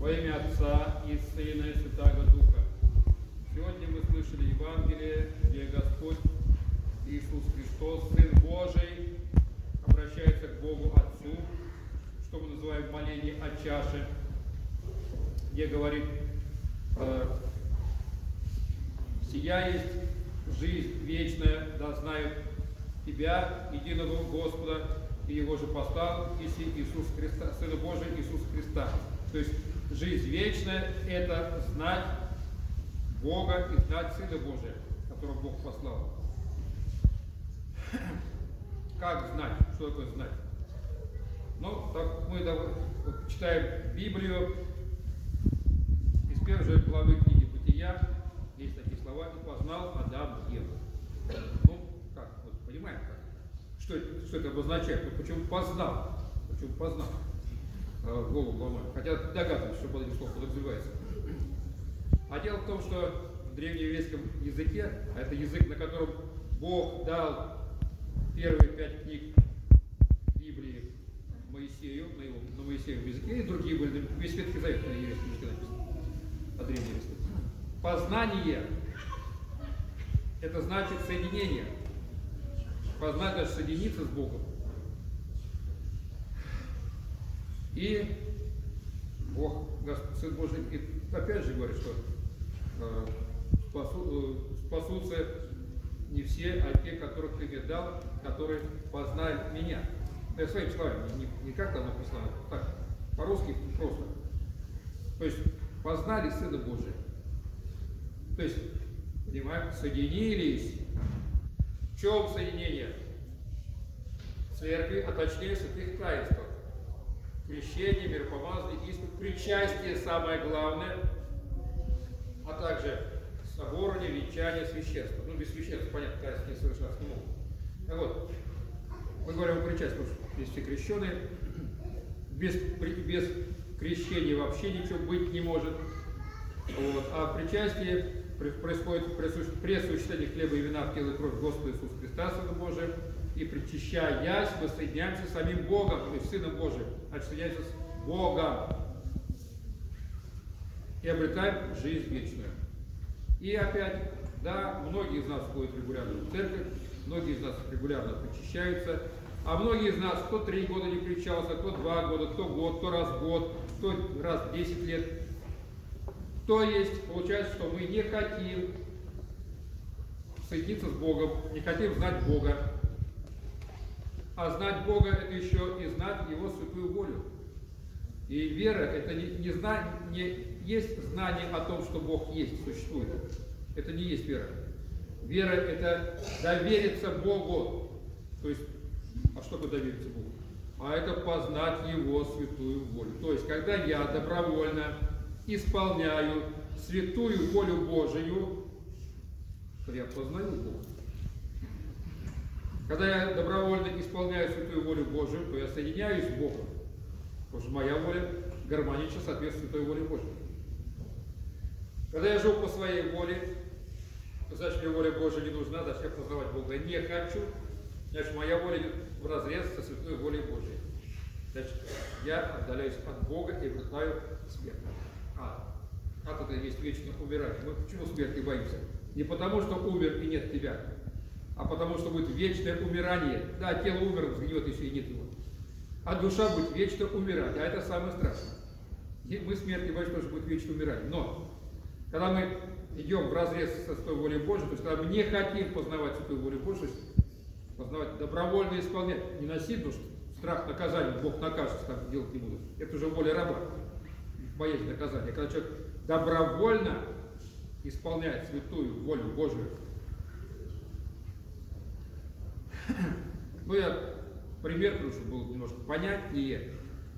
Во имя Отца и Сына и Святаго Духа. Сегодня мы слышали Евангелие, где Господь Иисус Христос, Сын Божий, обращается к Богу Отцу, что мы называем моление о чаше, где говорит: «Сия есть жизнь вечная, да знают Тебя, единого Господа, и Его же послал, Иисус Христа, Сына Божия Иисуса Христа». То есть жизнь вечная – это знать Бога и знать Сына Божия, которого Бог послал. Как знать? Что такое знать? Ну, так мы читаем Библию, из первой же главы книги Бытия есть такие слова: «И познал Адам Еву». Ну, как? Вот, понимаем, как? Что это обозначает? Ну, почему познал? Почему познал? Голову ломаю. Хотя догадываюсь, что под этим словом подразумевается. А дело в том, что в древнееврейском языке, а это язык, на котором Бог дал первые 5 книг Библии Моисею, на Моисеевом языке, и другие были, весь Ветхий Завет на еврейском языке написан, а древнееврейском. Познание – это значит соединение. Познать – значит соединиться с Богом. И Бог, Сын Божий, опять же говорит, что спасутся не все, а те, которых Ты мне дал, которые познают меня. Я своими словами, не как там написано, так, по-русски просто. То есть познали Сына Божия. То есть, понимаем, соединились. В чем соединение? Церкви, а точнее святых таинствах. Крещение, миропомазание, исповедь, причастие самое главное, а также соборование, венчание, священство. Ну, без священства, понятно, таинство не совершаться не могут. Так вот, мы говорим о причастии, потому что есть все крещеные. Без крещения вообще ничего быть не может. Вот. А в причастии происходит пресуществление хлеба и вина в тело и кровь Господа Иисуса Христа, Сына Божия, и причащаясь, мы соединяемся с самим Богом, то есть Сыном Божиим, значит, соединяемся с Богом и обретаем жизнь вечную. И опять, да, многие из нас ходят регулярно в церковь, многие из нас регулярно причащаются, а многие из нас кто 3 года не причащался, кто 2 года, кто год, кто раз в год, кто раз в 10 лет. То есть, получается, что мы не хотим соединиться с Богом, не хотим знать Бога. А знать Бога – это еще и знать Его святую волю. И вера – это не есть знание о том, что Бог есть, существует. Это не есть вера. Вера – это довериться Богу. То есть, а что такое довериться Богу? А это познать Его святую волю. То есть, когда я добровольно исполняю святую волю Божию, то я познаю Бога. Когда я добровольно исполняю святую волю Божию, то я соединяюсь с Богом. Потому что моя воля гармонично соответствует святой воле Божьей. Когда я живу по своей воле, то значит, мне воля Божия не нужна, значит, я познавать Бога не хочу, значит, моя воля идет вразрез со святой волей Божией. Значит, я отдаляюсь от Бога и обретаю смерть. Ад это есть вечно умирать. Мы почему смерти боимся? Не потому, что умер и нет тебя, а потому, что будет вечное умирание. Да, тело умерло, сгниет, еще и нет его. А душа будет вечно умирать, а это самое страшное. И мы смерти боимся, потому что будет вечно умирать. Но, когда мы идем в разрез со святой волей Божией, то есть, когда мы не хотим познавать святую волю Божию, познавать, добровольно исполнять, не насильно, что страх наказания, Бог накажет, так делать не буду. Это уже воля раба, боязнь наказания. Когда человек добровольно исполняет святую волю Божию. Ну, я пример, потому что был немножко понятнее.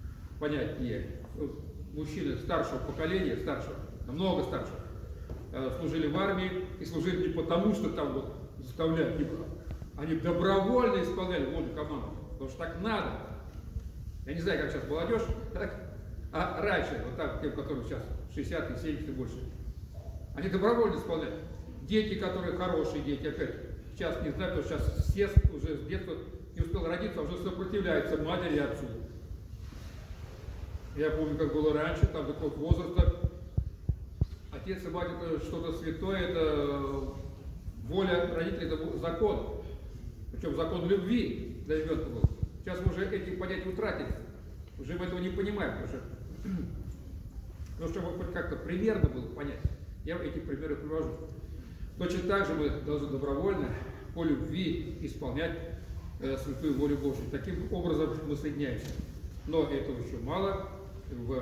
Мужчины старшего поколения, намного старшего, служили в армии и служили не потому, что там вот заставляют, они добровольно исполняли волю команды, потому что так надо. Я не знаю, как сейчас молодежь, так, а раньше, вот так, тем, которым сейчас 60 и 70 и больше, они добровольно исполняют. Дети, которые хорошие дети, опять, сейчас не знаю, потому что сейчас все уже с детства не успел родиться, а уже сопротивляются матери и отцу. Я помню, как было раньше, там такого возраста. Отец и мать это что-то святое, это воля родителей, это закон. Причем закон любви для ребенка был. Сейчас мы уже эти понятия утратили. Уже мы этого не понимаем, потому что, ну, чтобы хоть как-то примерно было понять, я эти примеры привожу. Точно так же мы должны добровольно по любви исполнять святую волю Божию. Таким образом мы соединяемся. Но этого еще мало. В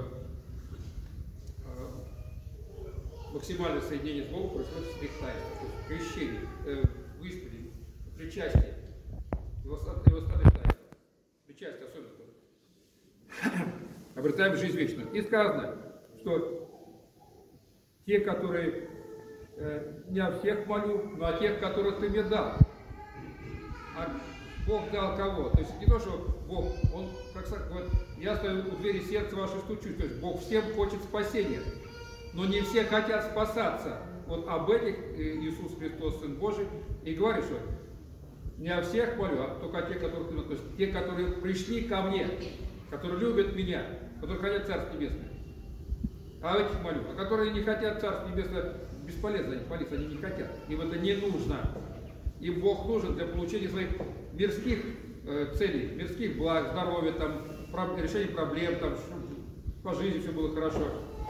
максимальное соединение с Богом происходит в святых тайнах. Крещение, в исповеди, причастие, его статус тайны. Причастие особенно. Обретаем жизнь вечную. И сказано, что те, которые не о всех молю, но о тех, которых ты мне дал. А Бог дал кого? То есть не то, что Бог, Он, как говорит, я стою у двери сердца ваше стучусь. То есть Бог всем хочет спасения. Но не все хотят спасаться. Вот об этих Иисус Христос, Сын Божий, и говорит, что не о всех молю, а только о тех, которых ты... То есть те, которые пришли ко мне, которые любят меня, которые хотят Царство Небесное. А этих молю. А которые не хотят Царство Небесное, бесполезно они молиться, они не хотят. Им это не нужно. Им Бог нужен для получения своих мирских целей, мирских благ, здоровья, там, решения проблем, там, по жизни все было хорошо.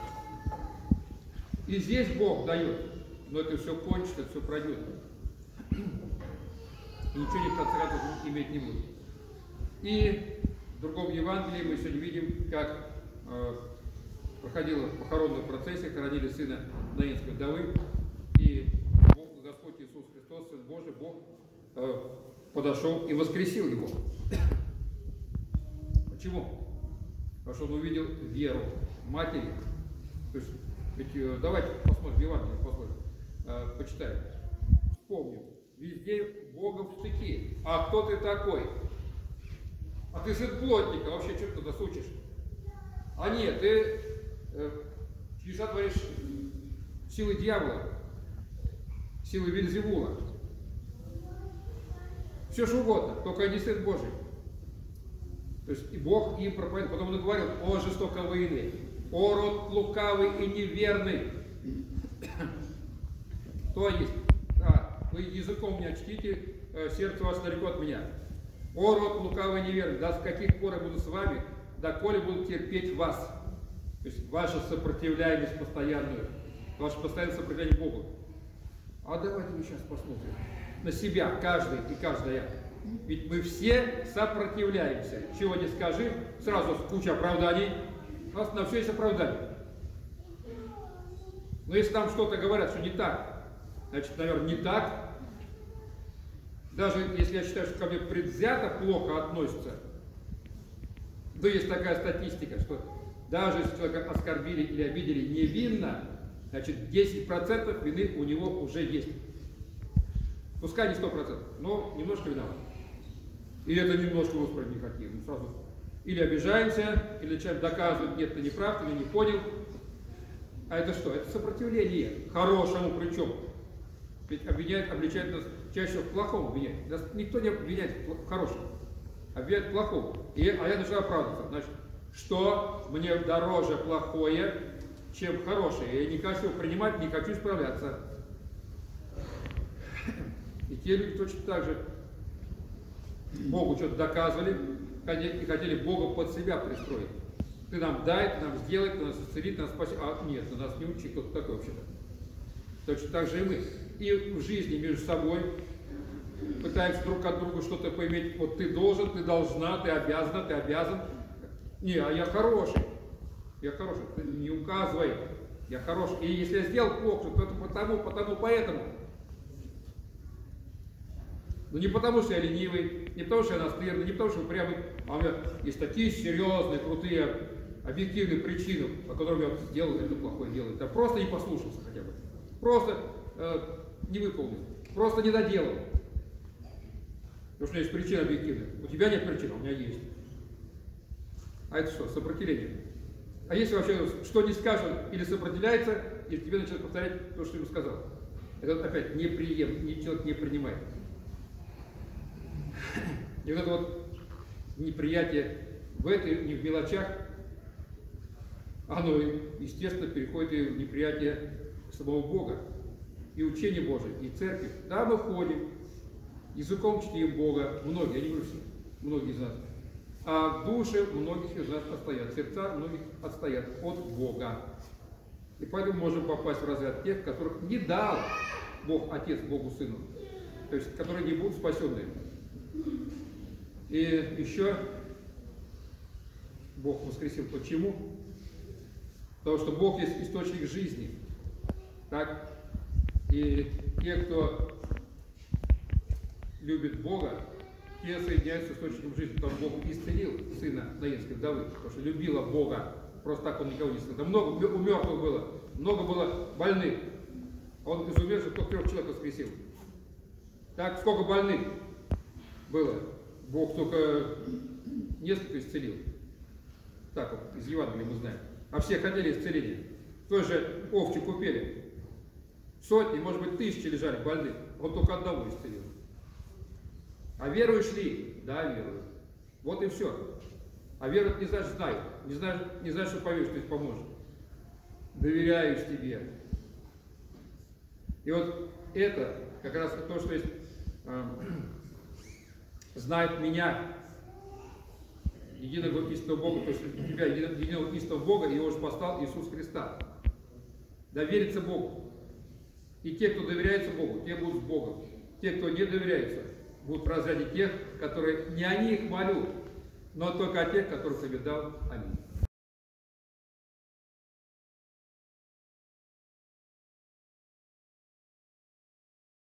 И здесь Бог дает, но это все кончится, это все пройдет. И ничего не процентов иметь не будет. И в другом Евангелии мы сегодня видим, как проходила похоронная процессия, хоронили сына Наинской вдовы, и Бог, Господь Иисус Христос, Сын Божий, Бог подошел и воскресил его. Почему? Потому что он увидел веру матери. То есть, ведь, давайте посмотрим, Евангелие посмотрим, почитаем. Вспомним. Везде Бога в штыки. А кто ты такой? А ты сын плотника, вообще что ты туда сучишь? А нет, ты чудеса творишь силы дьявола, силы Вельзевула. Все что угодно, только не сын Божий. То есть и Бог им проповедует. Потом он говорил: о жестокой войны, о род лукавый и неверный. Кто есть? Вы языком меня чтите, сердце ваше далеко от меня. О род лукавый и неверный, да с каких пор я буду с вами, доколе буду терпеть вас. То есть ваша сопротивляемость постоянную, ваше постоянное сопротивление Богу. А давайте мы сейчас посмотрим на себя, каждый и каждая. Ведь мы все сопротивляемся. Чего не скажи, сразу куча оправданий. У нас на все есть оправдание. Но если нам что-то говорят, что не так, значит, наверное, не так. Даже если я считаю, что ко мне предвзято плохо относятся, то есть такая статистика, что даже если человека оскорбили или обидели невинно, значит 10% вины у него уже есть. Пускай не 100%, но немножко виноват. И это немножко воспринимать не хотим. Сразу или обижаемся, или начинаем доказывать: нет, ты не прав, ты не понял. А это что? Это сопротивление. Хорошему причем. Ведь обвиняют, обличают нас чаще в плохом обвиняют. Нас никто не обвиняет в хорошем. Обвиняют в плохом. А я начинаю оправдываться. Значит, что мне дороже плохое, чем хорошее. Я не хочу принимать, не хочу справляться. И те люди точно так же Богу что-то доказывали и хотели Бога под себя пристроить. Ты нам дай, ты нам сделай, ты нас исцелит, ты нас спасет. А нет, ты нас не учи, кто-то такой вообще-то. Точно так же и мы. И в жизни между собой пытаемся друг от друга что-то поиметь. Вот ты должен, ты должна, ты обязана, ты обязан. Не, а я хороший. Я хороший. Ты не указывай. Я хороший. И если я сделал плохо, то это потому, поэтому. Но не потому, что я ленивый, не потому, что я настырный, не потому, что упрямый, а у меня есть такие серьезные, крутые, объективные причины, по которым я сделал это плохое дело. Я просто не послушался хотя бы. Просто не выполнил. Просто не доделал. Потому что у меня есть причина объективная. У тебя нет причин, а у меня есть. А это что? Сопротивление. А если вообще что не скажет, или сопротивляется, или тебе начинает повторять то, что ему сказал. Это опять человек не принимает. И вот это вот неприятие в этой, не в мелочах, оно, естественно, переходит и в неприятие самого Бога, и учения Божие, и церкви. Да, мы ходим, языком чтим Бога, многие, я не говорю все, многие из нас. А души многих из нас отстоят, сердца многих отстоят от Бога. И поэтому можем попасть в разряд тех, которых не дал Бог Отец Богу Сыну, то есть которые не будут спасенные. И еще Бог воскресил. Почему? Потому что Бог есть источник жизни. Так? И те, кто любит Бога, те соединяются с источником жизни. Потому что Бог исцелил сына наинской вдовы, потому что любила Бога. Просто так он никого не исцелил. Много у мертвых было, много было больных. Он из умерших только 3 человек воскресил. Так, сколько больных было? Бог только несколько исцелил. Так вот, из Евангелия мы знаем. А все хотели исцеления. Той же овчи купели. Сотни, может быть, тысячи лежали больных. Он только одного исцелил. А веруешь ли? Да, верую. Вот и все. А веровать не значит знаю. Не значит, что поверишь, что это поможет. Доверяюсь тебе. И вот это как раз то, что есть, знает меня, единого истинного Бога, то есть тебя, единого истинного Бога, и его же послал Иисус Христа. Довериться Богу. И те, кто доверяется Богу, те будут с Богом. Те, кто не доверяется, будут в разряде тех, которые не о них молю, но только о тех, которых тебе дал. Аминь.